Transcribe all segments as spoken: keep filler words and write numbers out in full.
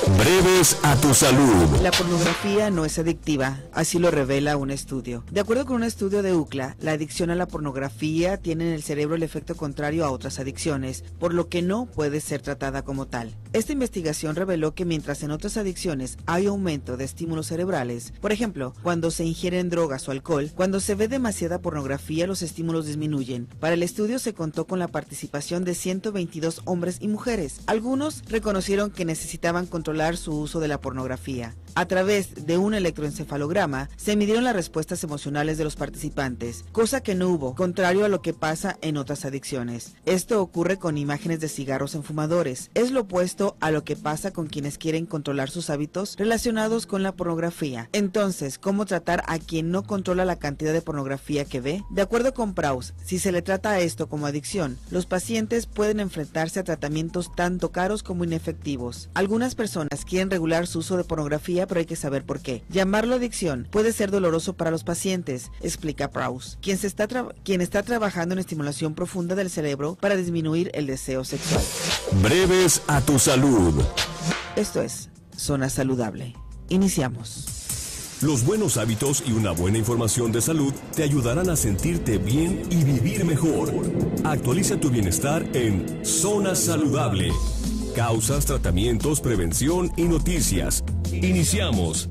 Breves a tu salud. La pornografía no es adictiva, así lo revela un estudio. De acuerdo con un estudio de U C L A, la adicción a la pornografía tiene en el cerebro el efecto contrario a otras adicciones, por lo que no puede ser tratada como tal. Esta investigación reveló que mientras en otras adicciones hay aumento de estímulos cerebrales, por ejemplo, cuando se ingieren drogas o alcohol, cuando se ve demasiada pornografía los estímulos disminuyen. Para el estudio se contó con la participación de ciento veintidós hombres y mujeres. Algunos reconocieron que necesitaban controlar su uso de la pornografía. A través de un electroencefalograma se midieron las respuestas emocionales de los participantes, cosa que no hubo, contrario a lo que pasa en otras adicciones. Esto ocurre con imágenes de cigarros en fumadores. Es lo opuesto a lo que pasa con quienes quieren controlar sus hábitos relacionados con la pornografía. Entonces, ¿cómo tratar a quien no controla la cantidad de pornografía que ve? De acuerdo con Prause, si se le trata a esto como adicción, los pacientes pueden enfrentarse a tratamientos tanto caros como inefectivos. Algunas personas quieren regular su uso de pornografía, pero hay que saber por qué. Llamarlo adicción puede ser doloroso para los pacientes, explica Prause, quien, se está quien está trabajando en estimulación profunda del cerebro para disminuir el deseo sexual. Breves a tu salud. Esto es Zona Saludable. Iniciamos. Los buenos hábitos y una buena información de salud te ayudarán a sentirte bien y vivir mejor. Actualiza tu bienestar en Zona Saludable. Causas, tratamientos, prevención y noticias. Iniciamos.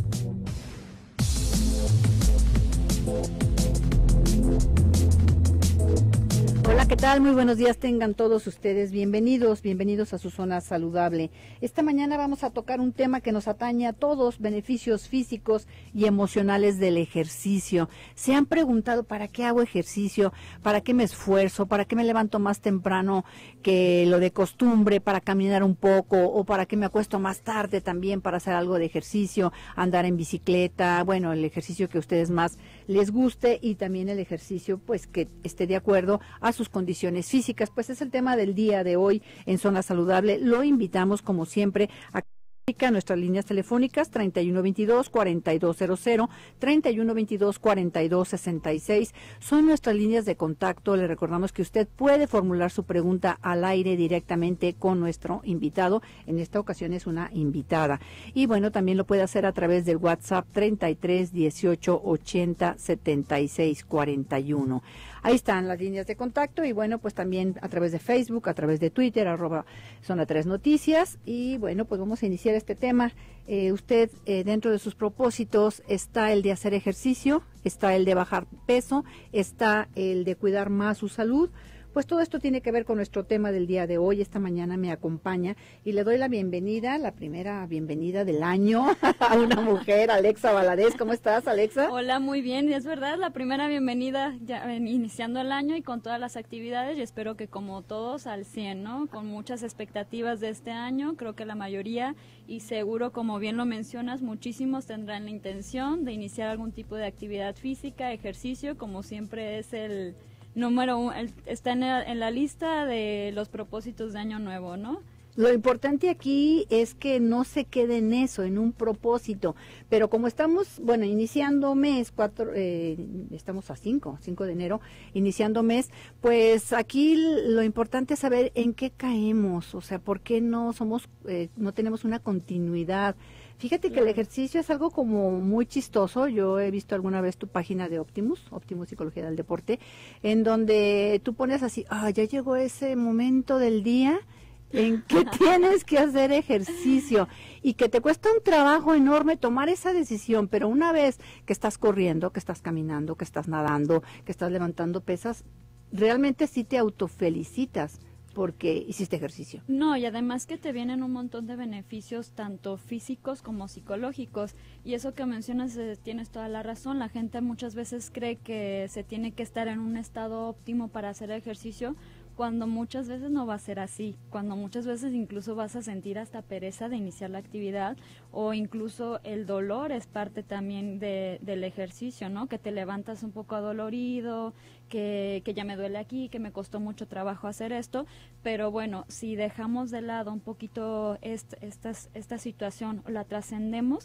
Hola, ¿qué tal? Muy buenos días tengan todos ustedes. Bienvenidos, bienvenidos a su Zona Saludable. Esta mañana vamos a tocar un tema que nos atañe a todos, beneficios físicos y emocionales del ejercicio. ¿Se han preguntado para qué hago ejercicio? ¿Para qué me esfuerzo? ¿Para qué me levanto más temprano que lo de costumbre para caminar un poco? ¿O para qué me acuesto más tarde también para hacer algo de ejercicio? Andar en bicicleta, bueno, el ejercicio que a ustedes más les guste y también el ejercicio pues que esté de acuerdo a sus condiciones físicas. Pues es el tema del día de hoy en Zona Saludable. Lo invitamos como siempre a nuestras líneas telefónicas treinta y uno veintidós, cuarenta y dos cero cero, treinta y uno veintidós, cuarenta y dos sesenta y seis son nuestras líneas de contacto. Le recordamos que usted puede formular su pregunta al aire directamente con nuestro invitado. En esta ocasión es una invitada. Y bueno, también lo puede hacer a través del WhatsApp treinta y tres, dieciocho, ochenta, setenta y seis, cuarenta y uno. Ahí están las líneas de contacto y bueno, pues también a través de Facebook, a través de Twitter, arroba Zona tres Noticias. Y bueno, pues vamos a iniciar este tema. Eh, usted, eh, dentro de sus propósitos, está el de hacer ejercicio, está el de bajar peso, está el de cuidar más su salud. Pues todo esto tiene que ver con nuestro tema del día de hoy. Esta mañana me acompaña y le doy la bienvenida, la primera bienvenida del año a una mujer, Alexa Valadez. ¿Cómo estás, Alexa? Hola, muy bien. Es verdad, la primera bienvenida ya iniciando el año y con todas las actividades. Y espero que como todos al cien, ¿no? Con muchas expectativas de este año. Creo que la mayoría y seguro, como bien lo mencionas, muchísimos tendrán la intención de iniciar algún tipo de actividad física, ejercicio, como siempre es el número uno, está en, el, en la lista de los propósitos de año nuevo, ¿no? Lo importante aquí es que no se quede en eso, en un propósito, pero como estamos, bueno, iniciando mes, cuatro, eh, estamos a cinco, cinco de enero, iniciando mes, pues aquí lo importante es saber en qué caemos, o sea, por qué no somos, eh, no tenemos una continuidad. Fíjate que el ejercicio es algo como muy chistoso. Yo he visto alguna vez tu página de Optimus, Optimus Psicología del Deporte, en donde tú pones así, ah, ya llegó ese momento del día en que tienes que hacer ejercicio y que te cuesta un trabajo enorme tomar esa decisión, pero una vez que estás corriendo, que estás caminando, que estás nadando, que estás levantando pesas, realmente sí te autofelicitas porque hiciste ejercicio. No, y además que te vienen un montón de beneficios, tanto físicos como psicológicos, y eso que mencionas, eh, tienes toda la razón. La gente muchas veces cree que se tiene que estar en un estado óptimo para hacer ejercicio, cuando muchas veces no va a ser así, cuando muchas veces incluso vas a sentir hasta pereza de iniciar la actividad, o incluso el dolor es parte también de, del ejercicio, ¿no? Que te levantas un poco adolorido, que, que ya me duele aquí, que me costó mucho trabajo hacer esto, pero bueno, si dejamos de lado un poquito est, estas, esta situación, la trascendemos,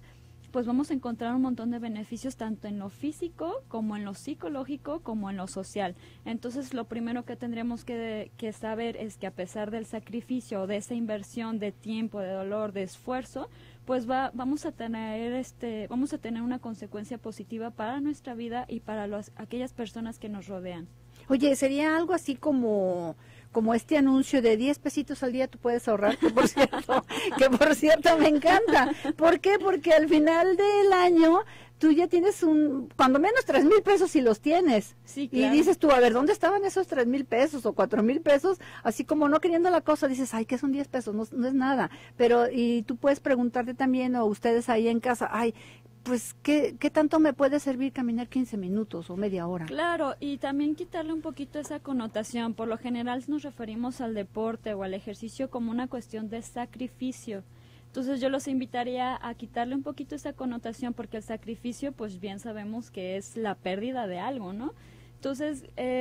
pues vamos a encontrar un montón de beneficios tanto en lo físico como en lo psicológico como en lo social. Entonces lo primero que tendremos que, que saber es que a pesar del sacrificio o de esa inversión de tiempo, de dolor, de esfuerzo, pues va, vamos a tener este, vamos a tener una consecuencia positiva para nuestra vida y para los, aquellas personas que nos rodean. Oye, sería algo así como como este anuncio de diez pesitos al día tú puedes ahorrar, que por cierto, que por cierto me encanta. ¿Por qué? Porque al final del año tú ya tienes un, cuando menos tres mil pesos si los tienes. Sí, claro. Y dices tú, a ver, ¿dónde estaban esos tres mil pesos o cuatro mil pesos? Así como no queriendo la cosa, dices, ay, ¿qué son diez pesos? No, no es nada. Pero, y tú puedes preguntarte también, o ustedes ahí en casa, ay, pues, ¿qué, ¿qué tanto me puede servir caminar quince minutos o media hora? Claro, y también quitarle un poquito esa connotación. Por lo general nos referimos al deporte o al ejercicio como una cuestión de sacrificio. Entonces yo los invitaría a quitarle un poquito esa connotación, porque el sacrificio, pues bien sabemos que es la pérdida de algo, ¿no? Entonces,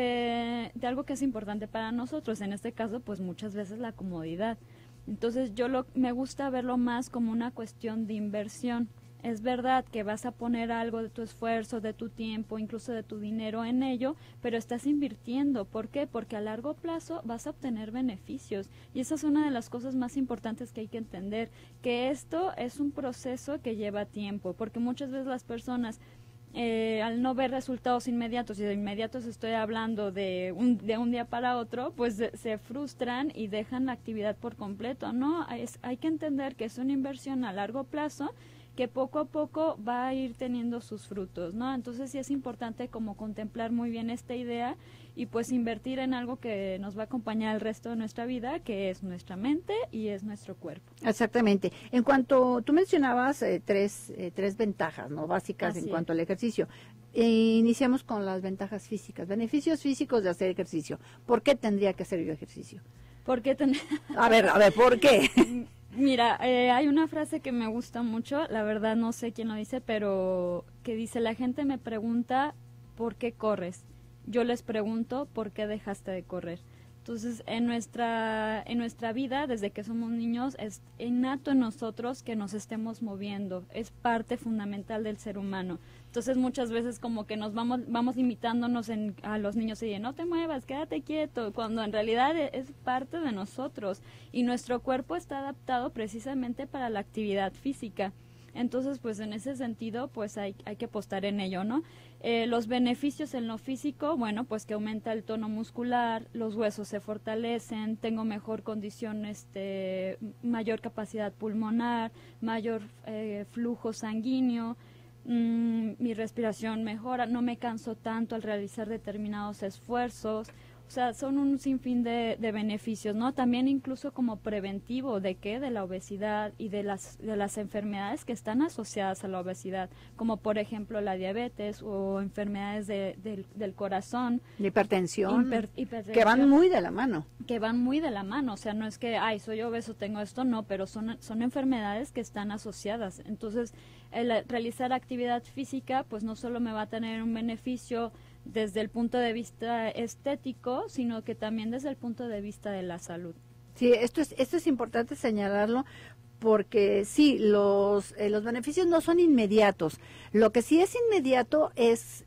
eh, de algo que es importante para nosotros, en este caso, pues muchas veces la comodidad. Entonces yo lo, me gusta verlo más como una cuestión de inversión. Es verdad que vas a poner algo de tu esfuerzo, de tu tiempo, incluso de tu dinero en ello, pero estás invirtiendo. ¿Por qué? Porque a largo plazo vas a obtener beneficios. Y esa es una de las cosas más importantes que hay que entender, que esto es un proceso que lleva tiempo, porque muchas veces las personas, eh, al no ver resultados inmediatos, y de inmediatos estoy hablando de un, de un día para otro, pues de, se frustran y dejan la actividad por completo. No, es, hay que entender que es una inversión a largo plazo, que poco a poco va a ir teniendo sus frutos, ¿no? Entonces sí es importante como contemplar muy bien esta idea y pues invertir en algo que nos va a acompañar el resto de nuestra vida, que es nuestra mente y es nuestro cuerpo. Exactamente. En cuanto, tú mencionabas eh, tres, eh, tres ventajas, ¿no? Básicas Así en es. cuanto al ejercicio. Eh, iniciamos con las ventajas físicas, beneficios físicos de hacer ejercicio. ¿Por qué tendría que hacer yo ejercicio? ¿Por qué ten- A ver, a ver, ¿por qué? Mira, eh, hay una frase que me gusta mucho, la verdad no sé quién lo dice, pero que dice, la gente me pregunta ¿por qué corres? Yo les pregunto ¿por qué dejaste de correr? Entonces, en nuestra en nuestra vida, desde que somos niños, es innato en nosotros que nos estemos moviendo, es parte fundamental del ser humano. Entonces, muchas veces como que nos vamos vamos limitándonos en, a los niños y de no te muevas, quédate quieto, cuando en realidad es parte de nosotros y nuestro cuerpo está adaptado precisamente para la actividad física. Entonces, pues en ese sentido, pues hay, hay que apostar en ello, ¿no? Eh, los beneficios en lo físico, bueno, pues que aumenta el tono muscular, los huesos se fortalecen, tengo mejor condición, este, mayor capacidad pulmonar, mayor eh, flujo sanguíneo, mmm, mi respiración mejora, no me canso tanto al realizar determinados esfuerzos. O sea, son un sinfín de, de beneficios, ¿no? También incluso como preventivo de qué, de la obesidad y de las de las enfermedades que están asociadas a la obesidad, como por ejemplo la diabetes o enfermedades de, de, del corazón, Hipertensión, hiper, hipertensión, que van muy de la mano. que van muy de la mano. O sea, no es que, ay, soy obeso, tengo esto, no, pero son son enfermedades que están asociadas. Entonces, el realizar actividad física, pues no solo me va a tener un beneficio desde el punto de vista estético, sino que también desde el punto de vista de la salud. Sí, esto es esto es importante señalarlo, porque sí, los eh, los beneficios no son inmediatos. Lo que sí es inmediato es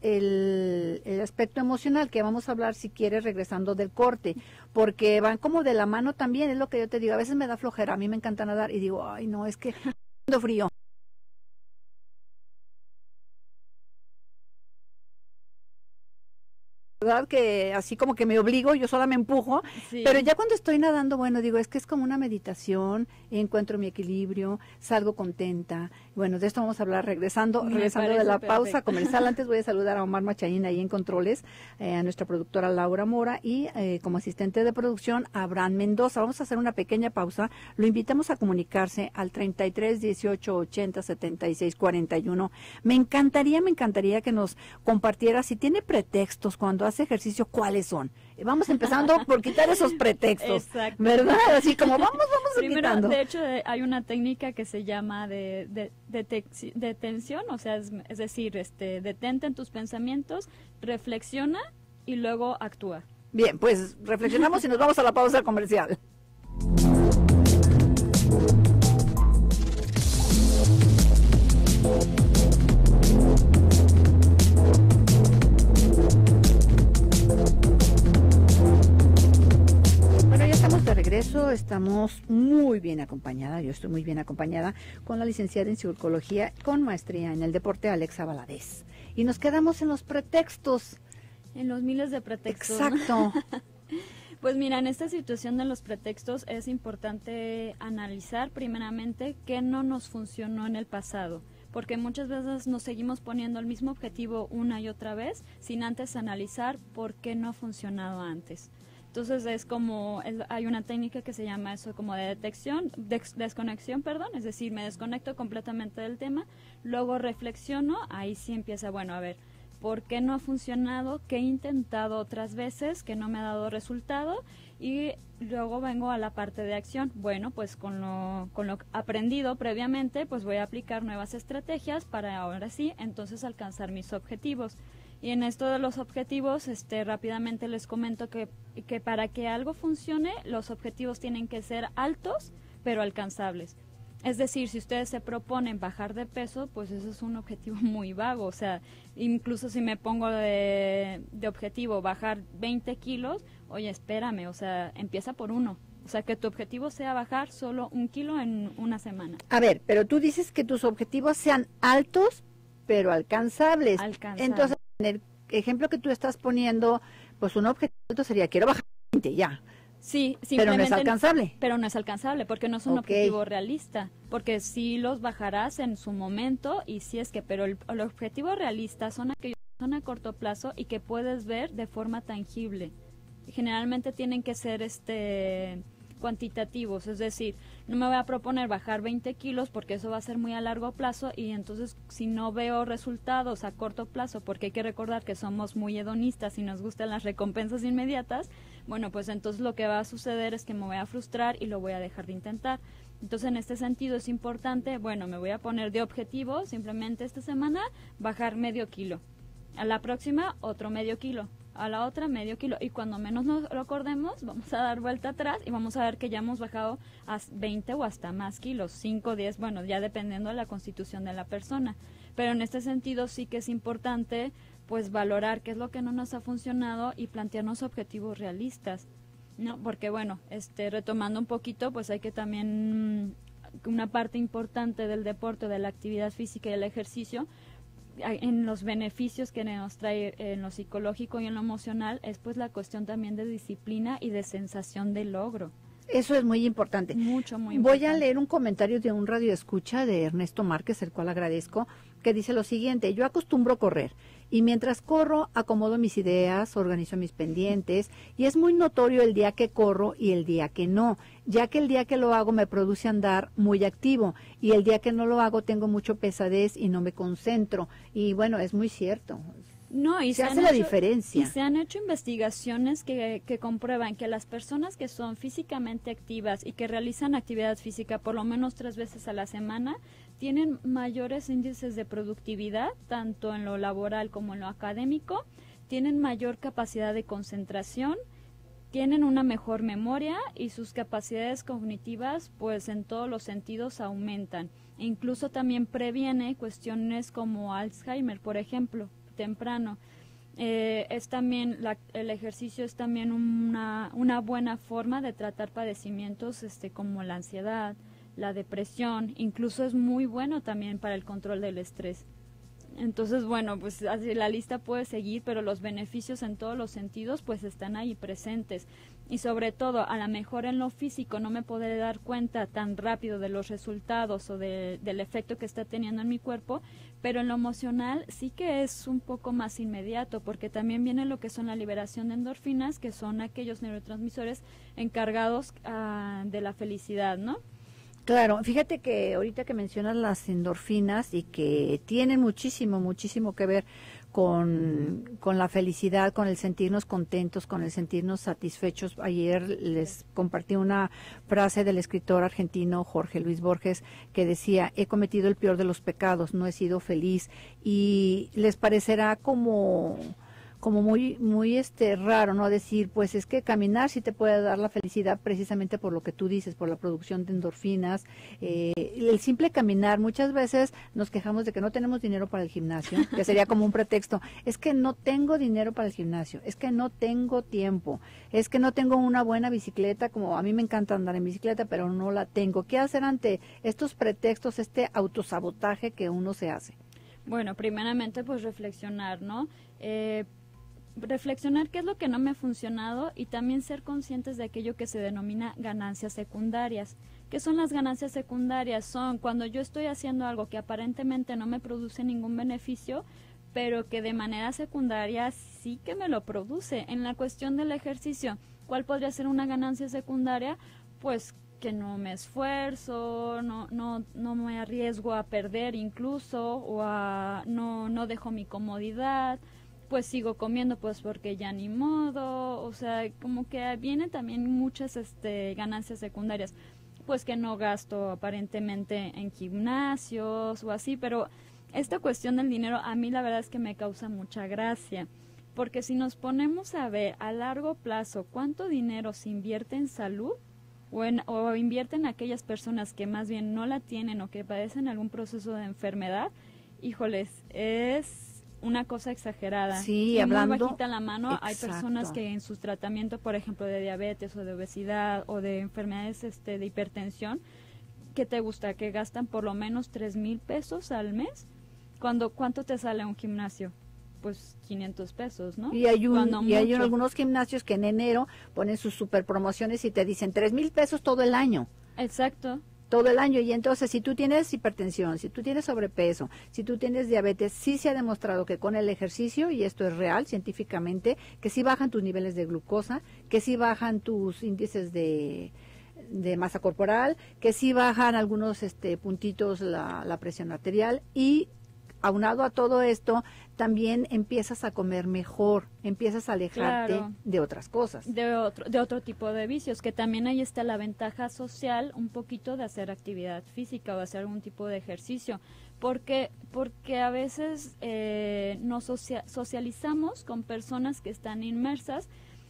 el, el aspecto emocional, que vamos a hablar si quieres regresando del corte, porque van como de la mano también, es lo que yo te digo. A veces me da flojera, a mí me encanta nadar y digo, ay no, es que haciendo frío. ¿Verdad? Que así como que me obligo, yo sola me empujo, Sí. pero ya cuando estoy nadando, bueno, digo, es que es como una meditación, encuentro mi equilibrio, salgo contenta. Bueno, de esto vamos a hablar regresando, Me regresando de parece la pausa perfecto. comercial. Antes voy a saludar a Omar Machaín ahí en controles, eh, a nuestra productora Laura Mora y eh, como asistente de producción Abraham Mendoza. Vamos a hacer una pequeña pausa, lo invitamos a comunicarse al treinta y tres, dieciocho, ochenta, setenta y seis, cuarenta y uno. Me encantaría, me encantaría que nos compartiera si tiene pretextos cuando hace ejercicio, ¿cuáles son? Vamos empezando por quitar esos pretextos, Exacto. ¿verdad? Así como vamos, vamos Primero, quitando. de hecho, de- hay una técnica que se llama de, de, de tec- detención, o sea, es, es decir, este, detente en tus pensamientos, reflexiona y luego actúa. Bien, pues reflexionamos y nos vamos a la pausa comercial. estamos muy bien acompañada, yo estoy muy bien acompañada con la licenciada en psicología con maestría en el deporte, Alexa Valadez. Y nos quedamos en los pretextos. En los miles de pretextos. Exacto. Pues mira, en esta situación de los pretextos es importante analizar primeramente qué no nos funcionó en el pasado, porque muchas veces nos seguimos poniendo el mismo objetivo una y otra vez sin antes analizar por qué no ha funcionado antes. Entonces es como, es, hay una técnica que se llama eso como de detección, de, desconexión, perdón, es decir, me desconecto completamente del tema, luego reflexiono, ahí sí empieza, bueno, a ver, ¿por qué no ha funcionado? ¿Qué he intentado otras veces que no me ha dado resultado? Y luego vengo a la parte de acción. Bueno, pues con lo, con lo aprendido previamente, pues voy a aplicar nuevas estrategias para ahora sí, entonces alcanzar mis objetivos. Y en esto de los objetivos, este, rápidamente les comento que, que para que algo funcione, los objetivos tienen que ser altos, pero alcanzables. Es decir, si ustedes se proponen bajar de peso, pues eso es un objetivo muy vago. O sea, incluso si me pongo de, de objetivo bajar veinte kilos, oye, espérame, o sea, empieza por uno. O sea, que tu objetivo sea bajar solo un kilo en una semana. A ver, pero tú dices que tus objetivos sean altos, pero alcanzables. Alcanzables. Entonces, en el ejemplo que tú estás poniendo, pues un objetivo alto sería, quiero bajar veinte ya. Sí, pero no es alcanzable. Pero no es alcanzable porque no es un okay. objetivo realista, porque sí los bajarás en su momento y sí es que, pero el, el objetivo realista son aquellos que son a corto plazo y que puedes ver de forma tangible. Generalmente tienen que ser este cuantitativos, es decir, no me voy a proponer bajar veinte kilos porque eso va a ser muy a largo plazo y entonces si no veo resultados a corto plazo, porque hay que recordar que somos muy hedonistas y nos gustan las recompensas inmediatas, bueno, pues entonces lo que va a suceder es que me voy a frustrar y lo voy a dejar de intentar. Entonces en este sentido es importante, bueno, me voy a poner de objetivo simplemente esta semana bajar medio kilo, a la próxima otro medio kilo, a la otra medio kilo, y cuando menos nos lo acordemos vamos a dar vuelta atrás y vamos a ver que ya hemos bajado a veinte o hasta más kilos, cinco, diez, bueno, ya dependiendo de la constitución de la persona, pero en este sentido sí que es importante pues valorar qué es lo que no nos ha funcionado y plantearnos objetivos realistas, ¿no? Porque bueno, este retomando un poquito, pues hay que también, una parte importante del deporte, de la actividad física y el ejercicio, en los beneficios que nos trae en lo psicológico y en lo emocional, es pues la cuestión también de disciplina y de sensación de logro. Eso es muy importante. Mucho, muy importante. importante. Voy a leer un comentario de un radioescucha de Ernesto Márquez, el cual agradezco, que dice lo siguiente: yo acostumbro correr y mientras corro acomodo mis ideas, organizo mis pendientes y es muy notorio el día que corro y el día que no, ya que el día que lo hago me produce andar muy activo y el día que no lo hago tengo mucho pesadez y no me concentro. Y bueno, es muy cierto. No, y se, se hace la hecho, diferencia. Y se han hecho investigaciones que, que comprueban que las personas que son físicamente activas y que realizan actividad física por lo menos tres veces a la semana tienen mayores índices de productividad, tanto en lo laboral como en lo académico, tienen mayor capacidad de concentración, tienen una mejor memoria y sus capacidades cognitivas pues en todos los sentidos aumentan. E incluso también previene cuestiones como Alzheimer, por ejemplo, temprano. Eh, es también la, el ejercicio es también una, una buena forma de tratar padecimientos este como la ansiedad, la depresión, incluso es muy bueno también para el control del estrés. Entonces, bueno, pues así la lista puede seguir, pero los beneficios en todos los sentidos pues están ahí presentes. Y sobre todo, a lo mejor en lo físico no me podré dar cuenta tan rápido de los resultados o de, del efecto que está teniendo en mi cuerpo, pero en lo emocional sí que es un poco más inmediato, porque también viene lo que son la liberación de endorfinas, que son aquellos neurotransmisores encargados uh, de la felicidad, ¿no? Claro, fíjate que ahorita que mencionas las endorfinas y que tienen muchísimo, muchísimo que ver con, con la felicidad, con el sentirnos contentos, con el sentirnos satisfechos. Ayer les compartí una frase del escritor argentino Jorge Luis Borges que decía: he cometido el peor de los pecados, no he sido feliz. Y les parecerá como... como muy muy este raro, ¿no? Decir, pues es que caminar sí te puede dar la felicidad precisamente por lo que tú dices, por la producción de endorfinas. Eh, el simple caminar, muchas veces nos quejamos de que no tenemos dinero para el gimnasio, que sería como un pretexto. Es que no tengo dinero para el gimnasio, es que no tengo tiempo, es que no tengo una buena bicicleta, como a mí me encanta andar en bicicleta, pero no la tengo. ¿Qué hacer ante estos pretextos, este autosabotaje que uno se hace? Bueno, primeramente pues reflexionar, ¿no? Eh, reflexionar qué es lo que no me ha funcionado y también ser conscientes de aquello que se denomina ganancias secundarias. ¿Qué son las ganancias secundarias? Son cuando yo estoy haciendo algo que aparentemente no me produce ningún beneficio, pero que de manera secundaria sí que me lo produce. En la cuestión del ejercicio, ¿cuál podría ser una ganancia secundaria? Pues que no me esfuerzo, no no no me arriesgo a perder incluso, o a no no dejo mi comodidad, pues sigo comiendo pues porque ya ni modo, o sea, como que vienen también muchas este ganancias secundarias, pues que no gasto aparentemente en gimnasios o así, pero esta cuestión del dinero a mí la verdad es que me causa mucha gracia, porque si nos ponemos a ver a largo plazo cuánto dinero se invierte en salud, O, en, o invierten aquellas personas que más bien no la tienen o que padecen algún proceso de enfermedad, híjoles, es una cosa exagerada. Sí, y hablando, muy bajita la mano. exacto. Hay personas que en sus tratamientos, por ejemplo, de diabetes o de obesidad o de enfermedades este, de hipertensión, ¿qué te gusta? Que gastan por lo menos tres mil pesos al mes. Cuando, ¿cuánto te sale un gimnasio? Pues quinientos pesos, ¿no? Y hay, un, y hay mucho. algunos gimnasios que en enero ponen sus super promociones y te dicen tres mil pesos todo el año. Exacto. Todo el año. Y entonces, si tú tienes hipertensión, si tú tienes sobrepeso, si tú tienes diabetes, sí se ha demostrado que con el ejercicio, y esto es real científicamente, que sí bajan tus niveles de glucosa, que sí bajan tus índices de de masa corporal, que sí bajan algunos este puntitos la, la presión arterial, y aunado a todo esto, también empiezas a comer mejor, empiezas a alejarte Claro. de otras cosas. De otro, de otro tipo de vicios, que también ahí está la ventaja social un poquito de hacer actividad física o de hacer algún tipo de ejercicio. Porque, porque a veces eh, nos socia- socializamos con personas que están inmersas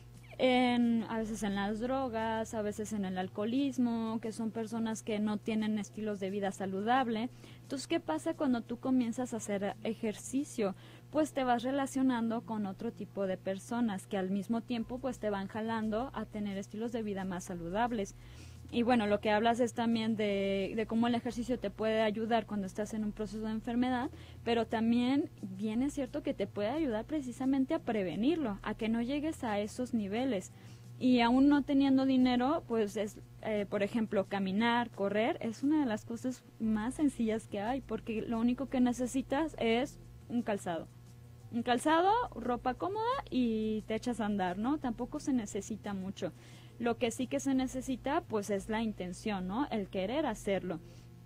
en, a veces en las drogas, a veces en el alcoholismo, que son personas que no tienen estilos de vida saludable. Entonces, ¿qué pasa cuando tú comienzas a hacer ejercicio? Pues te vas relacionando con otro tipo de personas que al mismo tiempo pues te van jalando a tener estilos de vida más saludables. Y bueno, lo que hablas es también de, de cómo el ejercicio te puede ayudar cuando estás en un proceso de enfermedad, pero también bien es cierto que te puede ayudar precisamente a prevenirlo, a que no llegues a esos niveles. Y aún no teniendo dinero, pues es, eh, por ejemplo, caminar, correr, es una de las cosas más sencillas que hay, porque lo único que necesitas es un calzado. Un calzado, ropa cómoda y te echas a andar, ¿no? Tampoco se necesita mucho. Lo que sí que se necesita, pues, es la intención, ¿no? El querer hacerlo.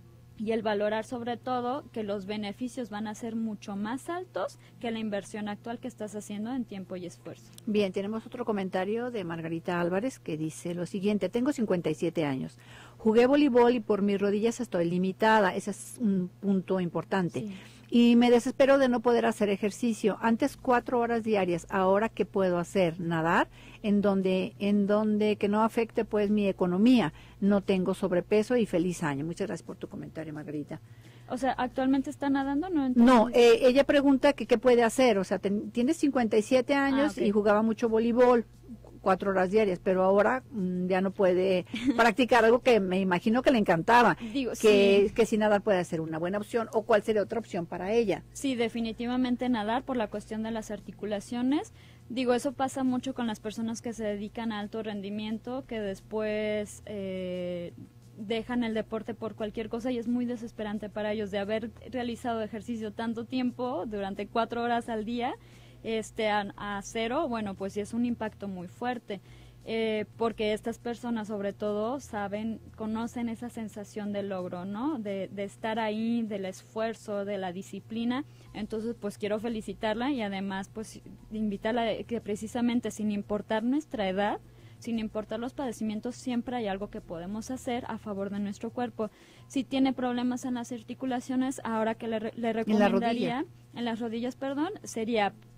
Y el valorar sobre todo que los beneficios van a ser mucho más altos que la inversión actual que estás haciendo en tiempo y esfuerzo. Bien, tenemos otro comentario de Margarita Álvarez que dice lo siguiente: tengo cincuenta y siete años, jugué voleibol y por mis rodillas estoy limitada, ese es un punto importante. Sí. Y me desespero de no poder hacer ejercicio. Antes cuatro horas diarias, ahora ¿qué puedo hacer? Nadar, en donde, en donde que no afecte pues mi economía. No tengo sobrepeso y feliz año. Muchas gracias por tu comentario, Margarita. O sea, ¿actualmente está nadando? No, entendí. No, eh, ella pregunta que qué puede hacer. O sea, ten, tiene cincuenta y siete años Ah, ok. y jugaba mucho voleibol, cuatro horas diarias, pero ahora mm, ya no puede practicar algo que me imagino que le encantaba. Digo, que, sí. que si nadar puede ser una buena opción, o cuál sería otra opción para ella. Sí, definitivamente nadar por la cuestión de las articulaciones. Digo, eso pasa mucho con las personas que se dedican a alto rendimiento, que después eh, dejan el deporte por cualquier cosa y es muy desesperante para ellos de haber realizado ejercicio tanto tiempo, durante cuatro horas al día, este a, a cero. Bueno, pues sí es un impacto muy fuerte. Eh, porque estas personas sobre todo saben, conocen esa sensación de logro, ¿no? De, de estar ahí, del esfuerzo, de la disciplina. Entonces, pues quiero felicitarla y además, pues, invitarla a que precisamente sin importar nuestra edad, sin importar los padecimientos, siempre hay algo que podemos hacer a favor de nuestro cuerpo. Si tiene problemas en las articulaciones, ahora que le, le recomendaría, rodilla. en las rodillas, perdón, sería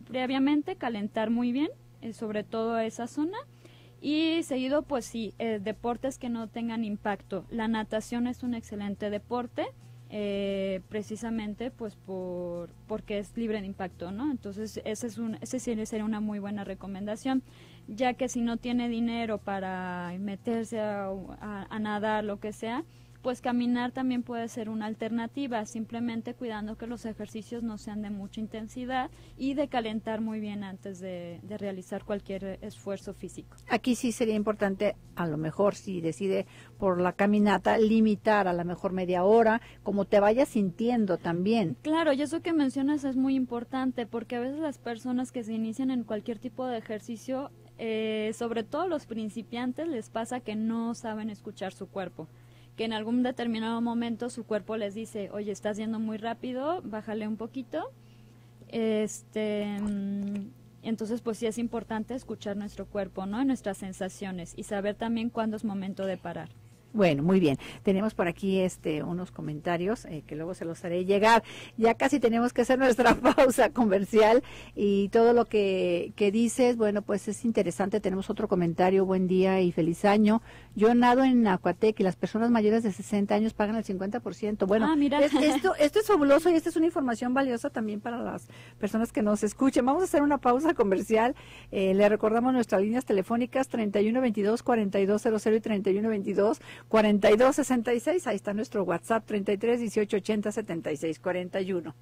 previamente, calentar muy bien, eh, sobre todo esa zona. Y seguido, pues sí, eh, deportes que no tengan impacto. La natación es un excelente deporte, eh, precisamente pues por porque es libre de impacto, ¿no? Entonces ese es un ese sería una muy buena recomendación, ya que si no tiene dinero para meterse a, a, a nadar, lo que sea, pues caminar también puede ser una alternativa, simplemente cuidando que los ejercicios no sean de mucha intensidad y de calentar muy bien antes de, de realizar cualquier esfuerzo físico. Aquí sí sería importante, a lo mejor si decide por la caminata, limitar a lo mejor media hora, como te vayas sintiendo también. Claro, y eso que mencionas es muy importante, porque a veces las personas que se inician en cualquier tipo de ejercicio, eh, sobre todo los principiantes, les pasa que no saben escuchar su cuerpo, que en algún determinado momento su cuerpo les dice, oye, estás yendo muy rápido, bájale un poquito. Este, entonces, pues sí es importante escuchar nuestro cuerpo, ¿no? Nuestras sensaciones y saber también cuándo es momento de parar. Bueno, muy bien. Tenemos por aquí este unos comentarios eh, que luego se los haré llegar. Ya casi tenemos que hacer nuestra pausa comercial y todo lo que, que dices, bueno, pues es interesante. Tenemos otro comentario, buen día y feliz año. Yo nado en Acuatec y las personas mayores de sesenta años pagan el cincuenta por ciento. Bueno, ah, mira. Es, esto, esto es fabuloso y esta es una información valiosa también para las personas que nos escuchen. Vamos a hacer una pausa comercial. Eh, le recordamos nuestras líneas telefónicas treinta y uno veintidós cuarenta y dos cero cero y treinta y uno veintidós cuarenta y dos sesenta y seis, ahí está nuestro WhatsApp treinta y tres dieciocho ochenta setenta y seis cuarenta y uno.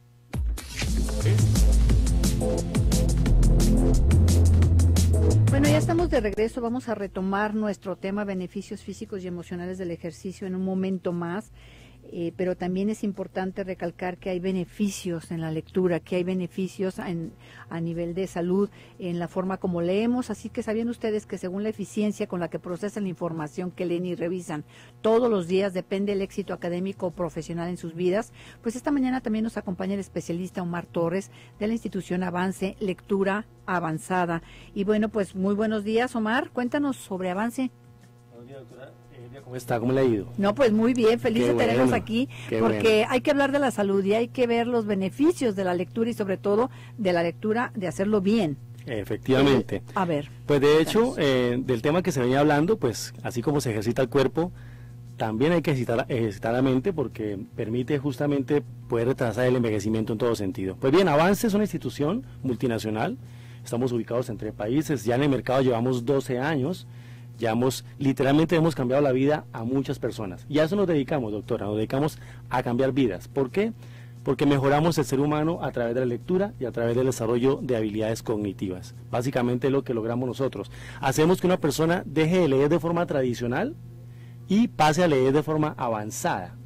Bueno, ya estamos de regreso, vamos a retomar nuestro tema beneficios físicos y emocionales del ejercicio en un momento más. Eh, pero también es importante recalcar que hay beneficios en la lectura, que hay beneficios en, a nivel de salud, en la forma como leemos, así que sabían ustedes que según la eficiencia con la que procesan la información que leen y revisan todos los días, depende el éxito académico o profesional en sus vidas. Pues esta mañana también nos acompaña el especialista Omar Torres de la institución Avance, Lectura Avanzada. Y bueno, pues muy buenos días, Omar, cuéntanos sobre Avance. Buenos días, doctora. ¿Cómo está? ¿Cómo le ha ido? No, pues muy bien, feliz Qué de bueno, tenerlos aquí, porque bueno. hay que hablar de la salud y hay que ver los beneficios de la lectura y sobre todo de la lectura, de hacerlo bien. Efectivamente. Eh, a ver. Pues de hecho, eh, del tema que se venía hablando, pues así como se ejercita el cuerpo, también hay que ejercitar, ejercitar la mente porque permite justamente poder retrasar el envejecimiento en todo sentido. Pues bien, Avance es una institución multinacional, estamos ubicados en tres países, ya en el mercado llevamos doce años, ya hemos, literalmente hemos cambiado la vida a muchas personas. Y a eso nos dedicamos, doctora, nos dedicamos a cambiar vidas. ¿Por qué? Porque mejoramos el ser humano a través de la lectura y a través del desarrollo de habilidades cognitivas. Básicamente es lo que logramos nosotros. Hacemos que una persona deje de leer de forma tradicional y pase a leer de forma avanzada,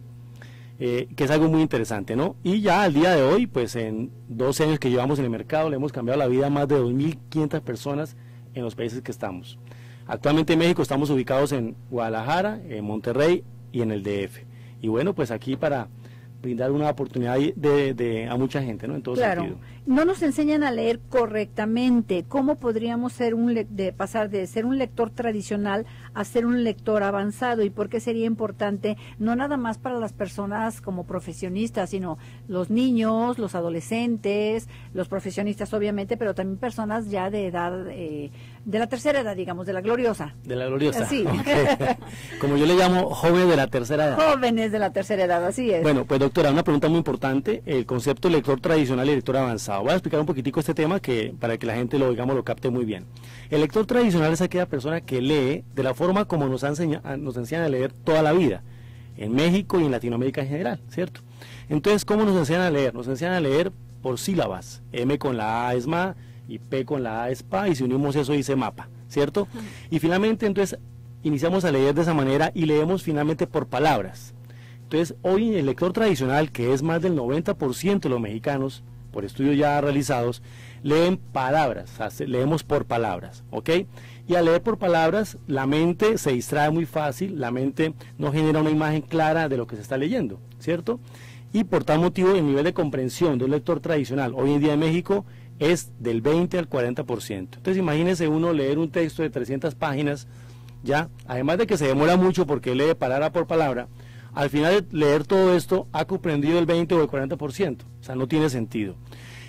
eh, que es algo muy interesante, ¿no? Y ya al día de hoy, pues en doce años que llevamos en el mercado, le hemos cambiado la vida a más de dos mil quinientas personas en los países que estamos. Actualmente en México estamos ubicados en Guadalajara, en Monterrey y en el D F. Y bueno, pues aquí para brindar una oportunidad de, de, a mucha gente, ¿no? En todo claro. sentido. No nos enseñan a leer correctamente. ¿Cómo podríamos ser un le de pasar de ser un lector tradicional a ser un lector avanzado? ¿Y por qué sería importante, no nada más para las personas como profesionistas, sino los niños, los adolescentes, los profesionistas obviamente, pero también personas ya de edad, eh, de la tercera edad, digamos, de la gloriosa? De la gloriosa. Sí. Okay. Como yo le llamo, jóvenes de la tercera edad. Jóvenes de la tercera edad, así es. Bueno, pues doctora, una pregunta muy importante, el concepto lector tradicional y lector avanzado. Voy a explicar un poquitico este tema que para que la gente lo, digamos, lo capte muy bien. El lector tradicional es aquella persona que lee de la forma como nos, enseña, nos enseñan a leer toda la vida, en México y en Latinoamérica en general, ¿cierto? Entonces, ¿cómo nos enseñan a leer? Nos enseñan a leer por sílabas. M con la A es ma, y P con la A es pa, y si unimos eso dice mapa, ¿cierto? Uh-huh. Y finalmente, entonces, iniciamos a leer de esa manera y leemos finalmente por palabras. Entonces, hoy el lector tradicional, que es más del noventa por ciento de los mexicanos, por estudios ya realizados, leen palabras, o sea, leemos por palabras, ¿ok? Y al leer por palabras, la mente se distrae muy fácil, la mente no genera una imagen clara de lo que se está leyendo, ¿cierto? Y por tal motivo, el nivel de comprensión de un lector tradicional hoy en día en México es del veinte al cuarenta por ciento. Entonces, imagínese uno leer un texto de trescientas páginas, ya, además de que se demora mucho porque lee palabra por palabra, al final de leer todo esto ha comprendido el veinte o el cuarenta por ciento, o sea, no tiene sentido.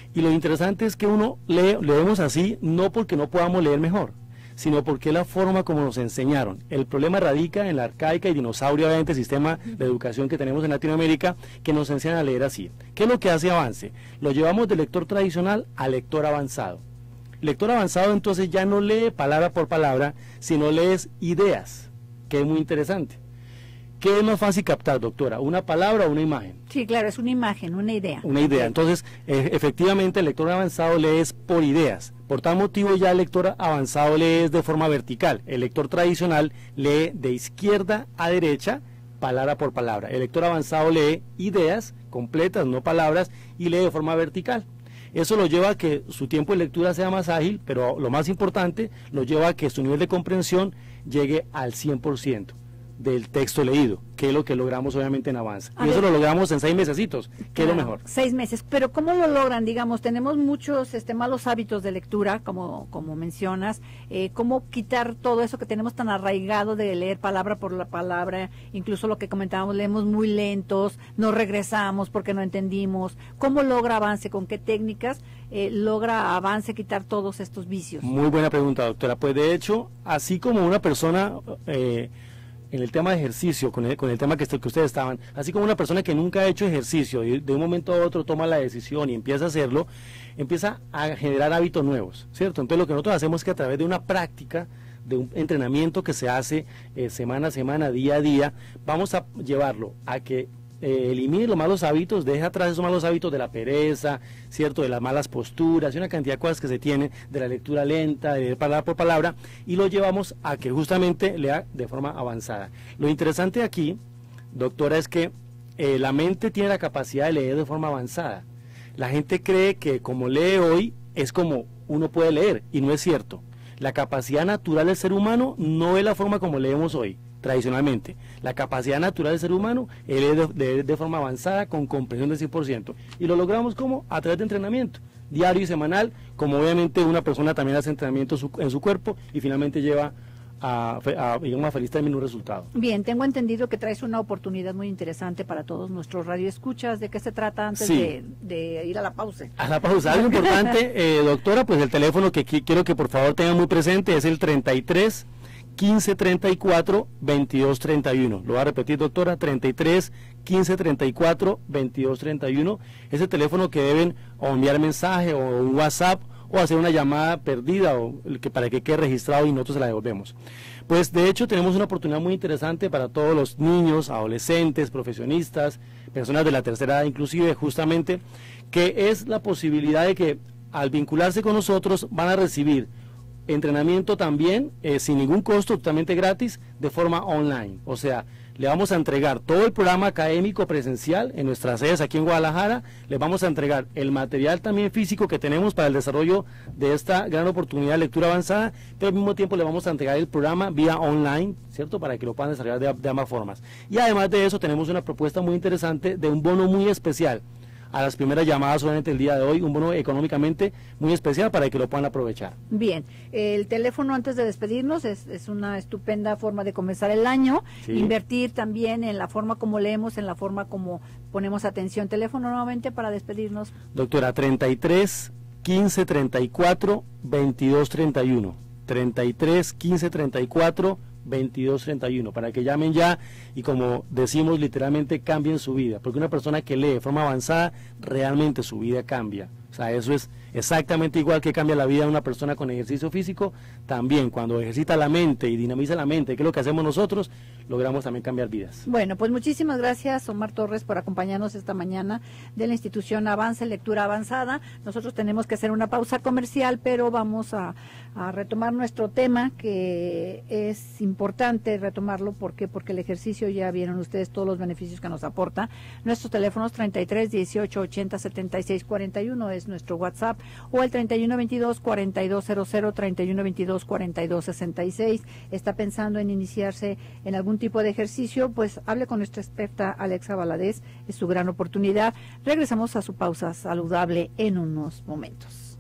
Y lo interesante es que uno lee, leemos así no porque no podamos leer mejor, sino porque es la forma como nos enseñaron. El problema radica en la arcaica y dinosaurio obviamente sistema de educación que tenemos en Latinoamérica, que nos enseñan a leer así. ¿Qué es lo que hace Avance? Lo llevamos del lector tradicional al lector avanzado. El lector avanzado entonces ya no lee palabra por palabra, sino lees ideas, que es muy interesante. ¿Qué es más fácil captar, doctora? ¿Una palabra o una imagen? Sí, claro, es una imagen, una idea. Una idea. Entonces, eh, efectivamente, el lector avanzado lee por ideas. Por tal motivo, ya el lector avanzado lee de forma vertical. El lector tradicional lee de izquierda a derecha, palabra por palabra. El lector avanzado lee ideas completas, no palabras, y lee de forma vertical. Eso lo lleva a que su tiempo de lectura sea más ágil, pero lo más importante, lo lleva a que su nivel de comprensión llegue al cien por ciento. Del texto leído, que es lo que logramos obviamente en Avance. A y eso ver, lo logramos en seis mesecitos, que claro, es lo mejor. Seis meses, pero ¿cómo lo logran? Digamos, tenemos muchos este, malos hábitos de lectura, como, como mencionas, eh, ¿cómo quitar todo eso que tenemos tan arraigado de leer palabra por la palabra? Incluso lo que comentábamos, leemos muy lentos, no regresamos porque no entendimos. ¿Cómo logra Avance? ¿Con qué técnicas eh, logra Avance quitar todos estos vicios? Muy buena pregunta, doctora. Pues de hecho, así como una persona... Eh, en el tema de ejercicio, con el, con el tema que, que ustedes estaban, así como una persona que nunca ha hecho ejercicio y de un momento a otro toma la decisión y empieza a hacerlo, empieza a generar hábitos nuevos, ¿cierto? Entonces lo que nosotros hacemos es que a través de una práctica, de un entrenamiento que se hace eh, semana a semana, día a día, vamos a llevarlo a que eh, elimine los malos hábitos, deja atrás esos malos hábitos de la pereza, ¿cierto? De las malas posturas y una cantidad de cosas que se tienen, de la lectura lenta, de leer palabra por palabra, y lo llevamos a que justamente lea de forma avanzada. Lo interesante aquí, doctora, es que eh, la mente tiene la capacidad de leer de forma avanzada. La gente cree que como lee hoy es como uno puede leer, y no es cierto. La capacidad natural del ser humano no es la forma como leemos hoy, tradicionalmente. La capacidad natural del ser humano es de, de, de forma avanzada, con comprensión del cien por ciento. Y lo logramos como a través de entrenamiento diario y semanal, como obviamente una persona también hace entrenamiento su, en su cuerpo y finalmente lleva a, a, a una feliz término un resultado. Bien, tengo entendido que traes una oportunidad muy interesante para todos nuestros radioescuchas. ¿De qué se trata antes sí. de, de ir a la pausa? A la pausa, algo importante, eh, doctora, pues el teléfono que qui quiero que por favor tengan muy presente es el treinta y tres, quince, treinta y cuatro, veintidós, treinta y uno. Lo voy a repetir, doctora, treinta y tres, quince, treinta y cuatro, veintidós, treinta y uno. Ese teléfono que deben o enviar mensaje o un WhatsApp o hacer una llamada perdida o que para que quede registrado y nosotros se la devolvemos. Pues de hecho tenemos una oportunidad muy interesante para todos los niños, adolescentes, profesionistas, personas de la tercera edad inclusive, justamente, que es la posibilidad de que al vincularse con nosotros van a recibir entrenamiento también eh, sin ningún costo, totalmente gratis, de forma online. O sea, le vamos a entregar todo el programa académico presencial en nuestras sedes aquí en Guadalajara, le vamos a entregar el material también físico que tenemos para el desarrollo de esta gran oportunidad de lectura avanzada, pero al mismo tiempo le vamos a entregar el programa vía online, ¿cierto? Para que lo puedan desarrollar de, de ambas formas. Y además de eso tenemos una propuesta muy interesante de un bono muy especial a las primeras llamadas solamente el día de hoy, un bono económicamente muy especial para que lo puedan aprovechar. Bien, el teléfono antes de despedirnos es, es una estupenda forma de comenzar el año, sí. Invertir también en la forma como leemos, en la forma como ponemos atención. Teléfono nuevamente para despedirnos. Doctora, treinta y tres, quince, treinta y cuatro, veintidós, treinta y uno. treinta y tres, quince, treinta y cuatro, veintidós, treinta y uno, para que llamen ya y como decimos literalmente cambien su vida, porque una persona que lee de forma avanzada realmente su vida cambia. O sea, eso es exactamente igual que cambia la vida de una persona con ejercicio físico, también cuando ejercita la mente y dinamiza la mente, que es lo que hacemos nosotros, logramos también cambiar vidas. Bueno, pues muchísimas gracias, Omar Torres, por acompañarnos esta mañana de la institución Avance Lectura Avanzada. Nosotros tenemos que hacer una pausa comercial, pero vamos a, a retomar nuestro tema, que es importante retomarlo. ¿Por qué? Porque el ejercicio, ya vieron ustedes todos los beneficios que nos aporta. Nuestros teléfonos treinta y tres, dieciocho, ochenta, setenta y seis, cuarenta y uno es nuestro WhatsApp, o el treinta y uno, veintidós, cuarenta y dos cero cero, treinta y uno, veintidós, cuarenta y dos, sesenta y seis. Está pensando en iniciarse en algún tipo de ejercicio, pues hable con nuestra experta Alexa Valadez, es su gran oportunidad. Regresamos a su pausa saludable en unos momentos.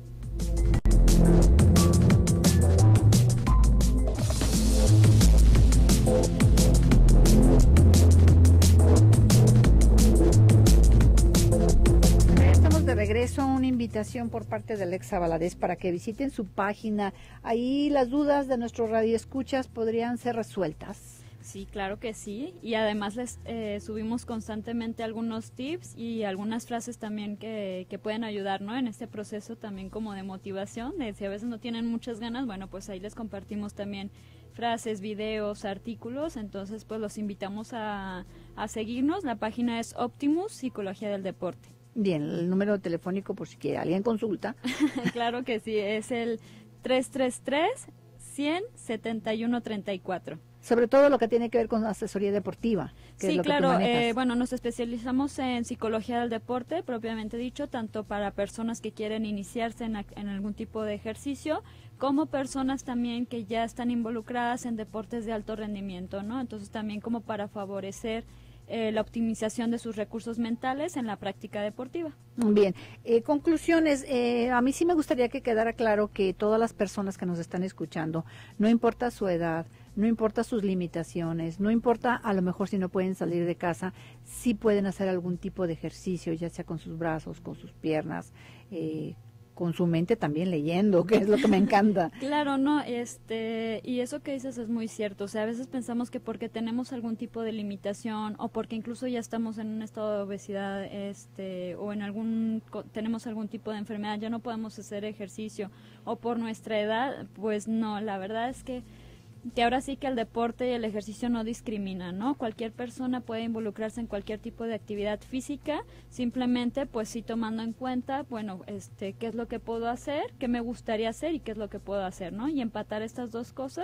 Estamos de regreso regreso una invitación por parte de Alexa Valadez para que visiten su página. Ahí las dudas de nuestros radioescuchas podrían ser resueltas. Sí, claro que sí, y además les eh, subimos constantemente algunos tips y algunas frases también que, que pueden ayudar, ¿no? En este proceso también como de motivación, de si a veces no tienen muchas ganas, bueno, pues ahí les compartimos también frases, videos, artículos, entonces pues los invitamos a, a seguirnos. La página es Optimus Psicología del Deporte. Bien, el número telefónico por si quiere alguien consulta. Claro que sí, es el tres tres tres, cien, setenta y uno treinta y cuatro. Sobre todo lo que tiene que ver con asesoría deportiva. Que Sí, es lo claro. Que tú eh, bueno, nos especializamos en psicología del deporte, propiamente dicho, tanto para personas que quieren iniciarse en, en algún tipo de ejercicio, como personas también que ya están involucradas en deportes de alto rendimiento, ¿no? Entonces también como para favorecer eh, la optimización de sus recursos mentales en la práctica deportiva. Bien, eh, conclusiones. Eh, a mí sí me gustaría que quedara claro que todas las personas que nos están escuchando, no importa su edad, no importa sus limitaciones, no importa a lo mejor si no pueden salir de casa, sí pueden hacer algún tipo de ejercicio, ya sea con sus brazos, con sus piernas, eh, con su mente también leyendo, que es lo que me encanta. Claro, no, este, y eso que dices es muy cierto, o sea, a veces pensamos que porque tenemos algún tipo de limitación o porque incluso ya estamos en un estado de obesidad, este, o en algún, tenemos algún tipo de enfermedad, ya no podemos hacer ejercicio, o por nuestra edad, pues no, la verdad es que que ahora sí que el deporte y el ejercicio no discriminan, ¿no? Cualquier persona puede involucrarse en cualquier tipo de actividad física, simplemente pues sí tomando en cuenta, bueno, este, qué es lo que puedo hacer, qué me gustaría hacer y qué es lo que puedo hacer, ¿no? Y empatar estas dos cosas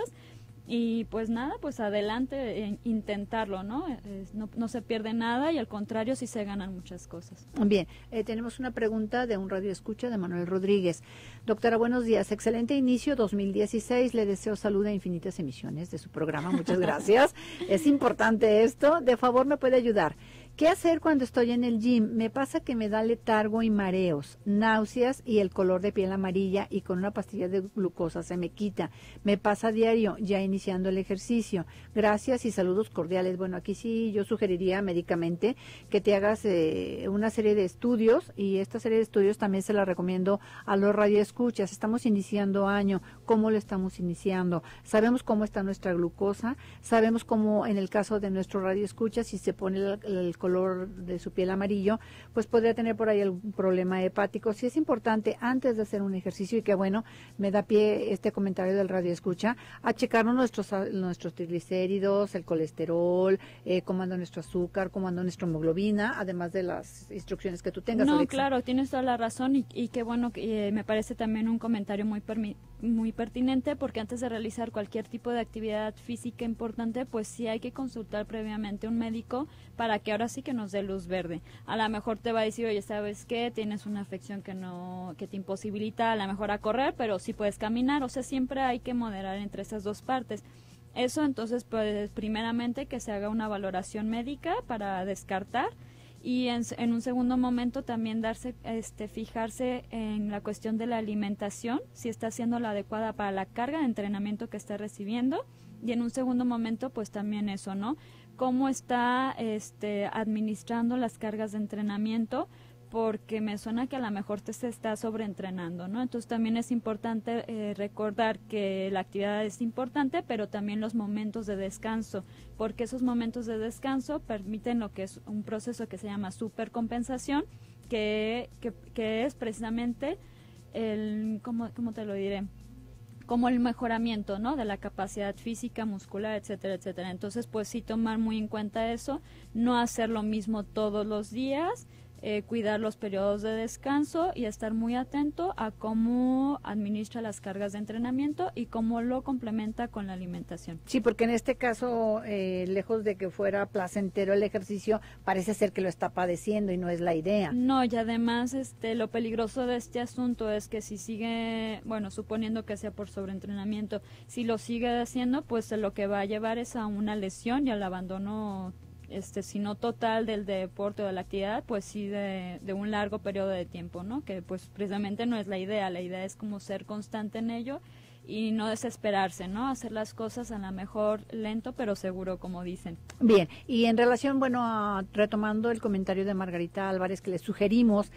y pues nada, pues adelante, eh, intentarlo, ¿no? Eh, no? No se pierde nada y al contrario sí se ganan muchas cosas. Bien, eh, tenemos una pregunta de un radio escucha de Manuel Rodríguez. Doctora, buenos días. Excelente inicio dos mil dieciséis. Le deseo salud a infinitas emisiones de su programa. Muchas gracias. Es importante esto. De favor, ¿me puede ayudar? ¿Qué hacer cuando estoy en el gym? Me pasa que me da letargo y mareos, náuseas y el color de piel amarilla y con una pastilla de glucosa se me quita. Me pasa diario, ya iniciando el ejercicio. Gracias y saludos cordiales. Bueno, aquí sí yo sugeriría médicamente que te hagas eh, una serie de estudios y esta serie de estudios también se la recomiendo a los radioescuchas. Estamos iniciando año, ¿cómo lo estamos iniciando? Sabemos cómo está nuestra glucosa, sabemos cómo en el caso de nuestro radioescucha si se pone el, el color de su piel amarillo, pues podría tener por ahí algún problema hepático. Sí es importante antes de hacer un ejercicio y que bueno, me da pie este comentario del radio escucha, a checarnos nuestros nuestros triglicéridos, el colesterol, eh, cómo anda nuestro azúcar, cómo anda nuestra hemoglobina, además de las instrucciones que tú tengas. No, Alexa. Claro, tienes toda la razón y, y qué bueno, que eh, me parece también un comentario muy permi muy pertinente porque antes de realizar cualquier tipo de actividad física importante, pues sí hay que consultar previamente a un médico para que ahora sí que nos dé luz verde. A lo mejor te va a decir, oye, ¿sabes qué? Tienes una afección que no que te imposibilita a lo mejor a correr, pero sí puedes caminar, o sea, siempre hay que moderar entre esas dos partes. Eso, entonces, pues primeramente que se haga una valoración médica para descartar y en, en un segundo momento también darse, este, fijarse en la cuestión de la alimentación, si está siendo la adecuada para la carga de entrenamiento que está recibiendo, y en un segundo momento pues también eso, ¿no? Cómo está este, administrando las cargas de entrenamiento, porque me suena que a lo mejor te se está sobreentrenando, ¿no? Entonces también es importante eh, recordar que la actividad es importante, pero también los momentos de descanso, porque esos momentos de descanso permiten lo que es un proceso que se llama supercompensación, que, que, que es precisamente el, ¿cómo, cómo te lo diré? Como el mejoramiento, ¿no? De la capacidad física, muscular, etcétera, etcétera. Entonces, pues sí tomar muy en cuenta eso, no hacer lo mismo todos los días, eh, cuidar los periodos de descanso y estar muy atento a cómo administra las cargas de entrenamiento y cómo lo complementa con la alimentación. Sí, porque en este caso, eh, lejos de que fuera placentero el ejercicio, parece ser que lo está padeciendo y no es la idea. No, y además este, lo peligroso de este asunto es que si sigue, bueno, suponiendo que sea por sobreentrenamiento, si lo sigue haciendo, pues lo que va a llevar es a una lesión y al abandono, este, si no total del deporte o de la actividad, pues sí de, de un largo periodo de tiempo, ¿no? Que pues precisamente no es la idea, la idea es como ser constante en ello y no desesperarse, ¿no? Hacer las cosas a lo mejor lento pero seguro, como dicen. Bien, y en relación, bueno, a, retomando el comentario de Margarita Álvarez, que le sugerimos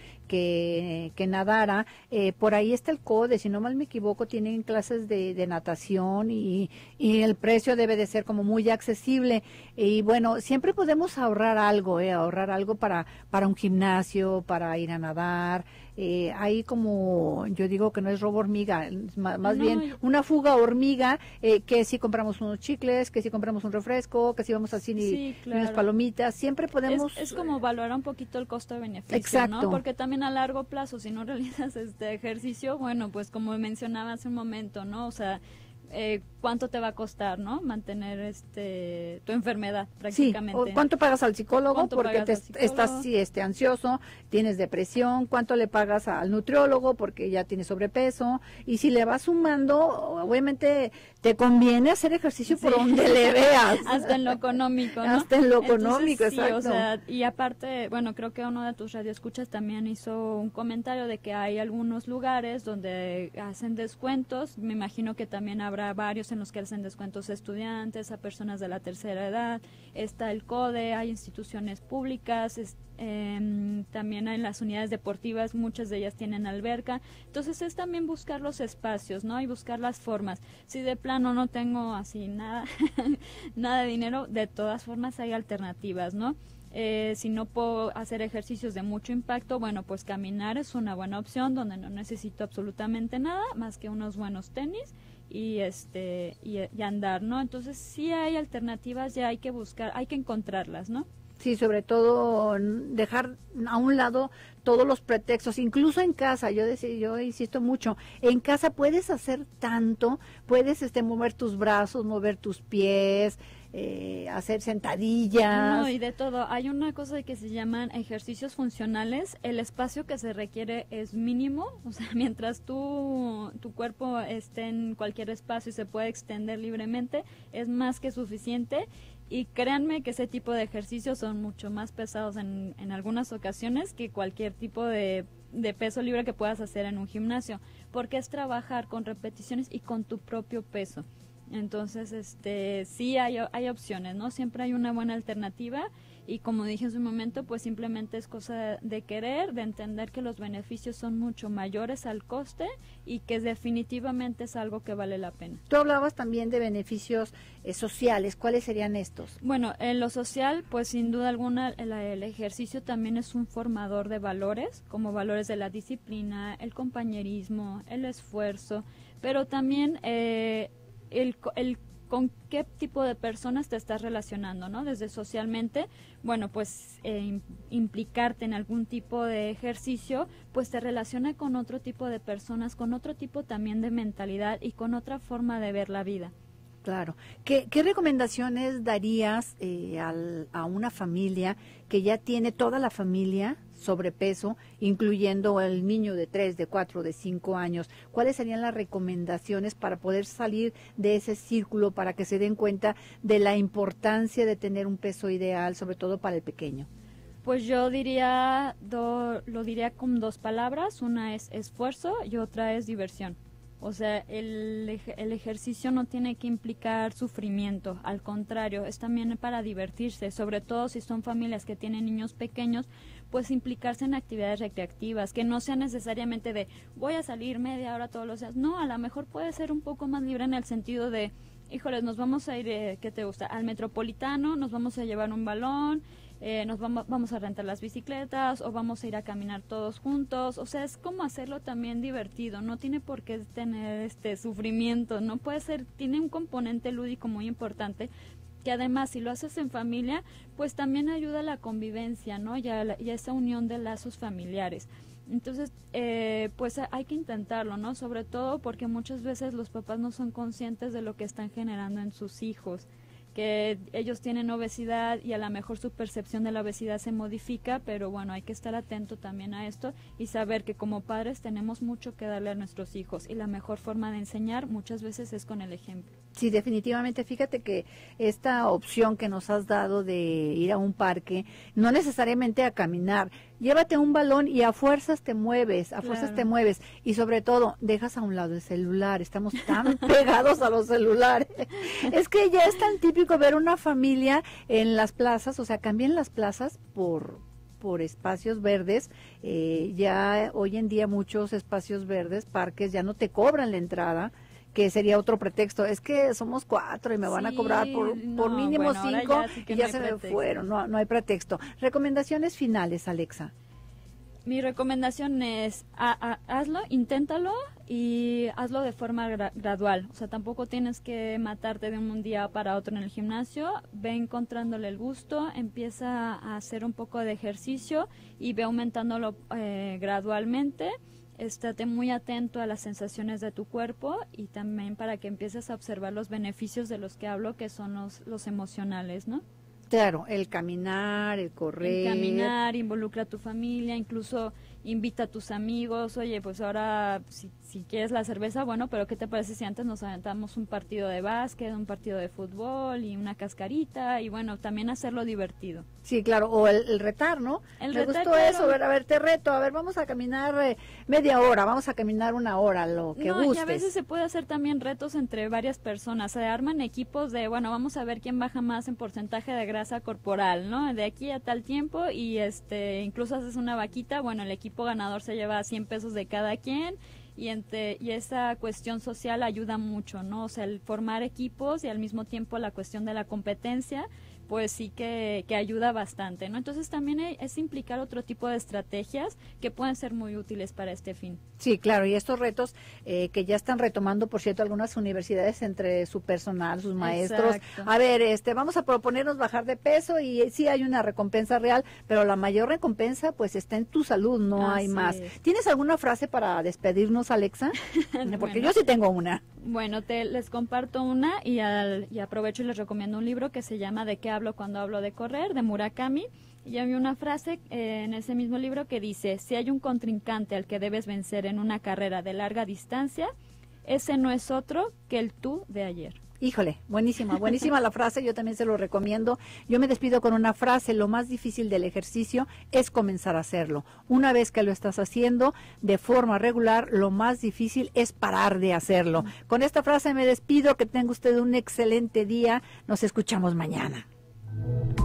que, que nadara, eh, por ahí está el CODE, si no mal me equivoco, tienen clases de, de natación y, y el precio debe de ser como muy accesible. Y bueno, siempre podemos ahorrar algo, eh, ahorrar algo para, para un gimnasio, para ir a nadar. Eh, hay como, yo digo que no es robo hormiga, más, más no, bien una fuga hormiga, eh, que si compramos unos chicles, que si compramos un refresco, que si vamos al cine sí, y claro. unas palomitas, siempre podemos... Es, es como valorar un poquito el costo-beneficio, Exacto. ¿no? Porque también a largo plazo, si no realizas este ejercicio, bueno, pues como mencionaba hace un momento, ¿no? O sea, eh, ¿cuánto te va a costar, no? Mantener este tu enfermedad prácticamente. Sí, o ¿cuánto pagas al psicólogo? Porque te, psicólogo? estás sí, este, ansioso, tienes depresión, ¿cuánto le pagas al nutriólogo? Porque ya tienes sobrepeso, y si le vas sumando, obviamente te conviene hacer ejercicio sí. por donde le veas. Hasta en lo económico, ¿no? Hasta en lo económico, Entonces, sí, exacto. O sea, y aparte, bueno, creo que uno de tus radioescuchas también hizo un comentario de que hay algunos lugares donde hacen descuentos, me imagino que también habrá varios en los que hacen descuentos a estudiantes, a personas de la tercera edad, está el CODE, hay instituciones públicas, es, eh, también hay las unidades deportivas, muchas de ellas tienen alberca, entonces es también buscar los espacios, ¿no? Y buscar las formas. Si de plano no tengo así nada, nada de dinero, de todas formas hay alternativas, ¿no? Eh, si no puedo hacer ejercicios de mucho impacto, bueno, pues caminar es una buena opción donde no necesito absolutamente nada más que unos buenos tenis y este y, y andar, ¿no? Entonces sí hay alternativas, ya hay que buscar, hay que encontrarlas, ¿no? Sí, sobre todo dejar a un lado todos los pretextos, incluso en casa, yo decía, yo insisto mucho, en casa puedes hacer tanto, puedes este mover tus brazos, mover tus pies, eh, hacer sentadillas. No, y de todo. Hay una cosa que se llaman ejercicios funcionales. El espacio que se requiere es mínimo, o sea, mientras tú, tu cuerpo esté en cualquier espacio y se puede extender libremente, es más que suficiente. Y créanme que ese tipo de ejercicios son mucho más pesados en, en algunas ocasiones que cualquier tipo de, de peso libre que puedas hacer en un gimnasio, porque es trabajar con repeticiones y con tu propio peso. Entonces, este, sí hay, hay opciones, ¿no? Siempre hay una buena alternativa y como dije en su momento, pues simplemente es cosa de querer, de entender que los beneficios son mucho mayores al coste y que definitivamente es algo que vale la pena. Tú hablabas también de beneficios eh, sociales, ¿cuáles serían estos? Bueno, en lo social, pues sin duda alguna el, el ejercicio también es un formador de valores, como valores de la disciplina, el compañerismo, el esfuerzo, pero también eh, el, el con qué tipo de personas te estás relacionando, ¿no? Desde socialmente, bueno, pues eh, implicarte en algún tipo de ejercicio, pues te relaciona con otro tipo de personas, con otro tipo también de mentalidad y con otra forma de ver la vida. Claro. ¿Qué, qué recomendaciones darías eh, al, a una familia que ya tiene toda la familia sobrepeso, incluyendo el niño de tres, de cuatro, de cinco años? ¿Cuáles serían las recomendaciones para poder salir de ese círculo, para que se den cuenta de la importancia de tener un peso ideal, sobre todo para el pequeño? Pues yo diría, do, lo diría con dos palabras, una es esfuerzo y otra es diversión. O sea, el, el ejercicio no tiene que implicar sufrimiento, al contrario, es también para divertirse, sobre todo si son familias que tienen niños pequeños, pues implicarse en actividades recreativas, que no sea necesariamente de voy a salir media hora todos los días, no, a lo mejor puede ser un poco más libre en el sentido de, híjoles, nos vamos a ir, eh, ¿qué te gusta?, al Metropolitano, nos vamos a llevar un balón, Eh, nos vamos, vamos a rentar las bicicletas o vamos a ir a caminar todos juntos, o sea, es como hacerlo también divertido, no tiene por qué tener este sufrimiento, no puede ser, tiene un componente lúdico muy importante, que además si lo haces en familia, pues también ayuda a la convivencia, ¿no? Y a, la, y a esa unión de lazos familiares. Entonces, eh, pues hay que intentarlo, ¿no? Sobre todo porque muchas veces los papás no son conscientes de lo que están generando en sus hijos, que ellos tienen obesidad y a lo mejor su percepción de la obesidad se modifica, pero bueno, hay que estar atento también a esto y saber que como padres tenemos mucho que darle a nuestros hijos y la mejor forma de enseñar muchas veces es con el ejemplo. Sí, definitivamente. Fíjate que esta opción que nos has dado de ir a un parque, no necesariamente a caminar, llévate un balón y a fuerzas te mueves, a fuerzas Claro. te mueves. Y sobre todo, dejas a un lado el celular. Estamos tan pegados a los celulares. Es que ya es tan típico ver una familia en las plazas, o sea, cambian las plazas por... por espacios verdes. Eh, ya hoy en día muchos espacios verdes, parques, ya no te cobran la entrada, que sería otro pretexto. Es que somos cuatro y me van a Sí, cobrar por, por no, mínimo bueno, ahora cinco ya sí que y no ya hay se me pretexto. fueron. No, no hay pretexto. Recomendaciones finales, Alexa. Mi recomendación es a- a- hazlo, inténtalo y hazlo de forma gra- gradual. O sea, tampoco tienes que matarte de un día para otro en el gimnasio. Ve encontrándole el gusto, empieza a hacer un poco de ejercicio y ve aumentándolo eh, gradualmente. Estate muy atento a las sensaciones de tu cuerpo y también para que empieces a observar los beneficios de los que hablo, que son los, los emocionales, ¿no? Claro, el caminar, el correr. En caminar, involucra a tu familia, incluso invita a tus amigos, oye, pues ahora si, si quieres la cerveza, bueno, pero ¿qué te parece si antes nos aventamos un partido de básquet, un partido de fútbol y una cascarita? Y bueno, también hacerlo divertido. Sí, claro, o el, el retar, ¿no? El Me retar, gustó claro. eso, a ver, a ver, te reto, a ver, vamos a caminar eh, media hora, vamos a caminar una hora, lo que No, y gustes. a veces se puede hacer también retos entre varias personas, se arman equipos de, bueno, vamos a ver quién baja más en porcentaje de grasa corporal, ¿no? De aquí a tal tiempo y este, incluso haces una vaquita, bueno, el equipo ganador se lleva cien pesos de cada quien y entre, y esa cuestión social ayuda mucho, ¿no? O sea, el formar equipos y al mismo tiempo la cuestión de la competencia, pues sí que, que ayuda bastante, ¿no? Entonces también es implicar otro tipo de estrategias que pueden ser muy útiles para este fin. Sí, claro, y estos retos eh, que ya están retomando, por cierto, algunas universidades entre su personal, sus maestros. Exacto. A ver, este, vamos a proponernos bajar de peso y eh, sí hay una recompensa real, pero la mayor recompensa pues está en tu salud, no hay Así más. es. ¿Tienes alguna frase para despedirnos, Alexa? Porque Bueno. yo sí tengo una. Bueno, te les comparto una y, al, y aprovecho y les recomiendo un libro que se llama ¿De qué hablo cuando hablo de correr?, de Murakami. Y hay una frase eh, en ese mismo libro que dice, si hay un contrincante al que debes vencer en una carrera de larga distancia, ese no es otro que el tú de ayer. Híjole, buenísima, buenísima la frase, yo también se lo recomiendo. Yo me despido con una frase, lo más difícil del ejercicio es comenzar a hacerlo. Una vez que lo estás haciendo de forma regular, lo más difícil es parar de hacerlo. Con esta frase me despido, que tenga usted un excelente día, nos escuchamos mañana.